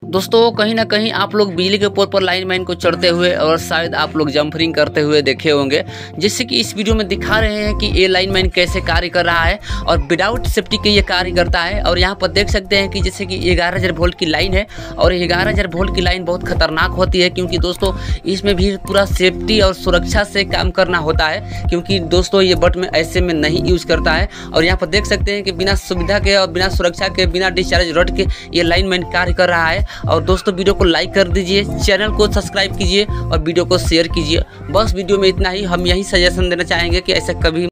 दोस्तों कहीं ना कहीं आप लोग बिजली के पोल पर लाइनमैन को चढ़ते हुए और शायद आप लोग जंपरिंग करते हुए देखे होंगे। जिससे कि इस वीडियो में दिखा रहे हैं कि ये लाइनमैन कैसे कार्य कर रहा है और विदाउट सेफ्टी के ये कार्य करता है। और यहाँ पर देख सकते हैं कि जैसे कि 11,000 वोल्ट की लाइन है और 11,000 वोल्ट की लाइन बहुत खतरनाक होती है, क्योंकि दोस्तों इसमें भी पूरा सेफ्टी और सुरक्षा से काम करना होता है। क्योंकि दोस्तों ये बट में ऐसे में नहीं यूज करता है। और यहाँ पर देख सकते हैं कि बिना सुविधा के और बिना सुरक्षा के, बिना डिस्चार्ज रड के ये लाइनमैन कार्य कर रहा है। और दोस्तों वीडियो को लाइक कर दीजिए, चैनल को सब्सक्राइब कीजिए और वीडियो को शेयर कीजिए। बस वीडियो में इतना ही। हम यही सजेशन देना चाहेंगे कि ऐसा कभी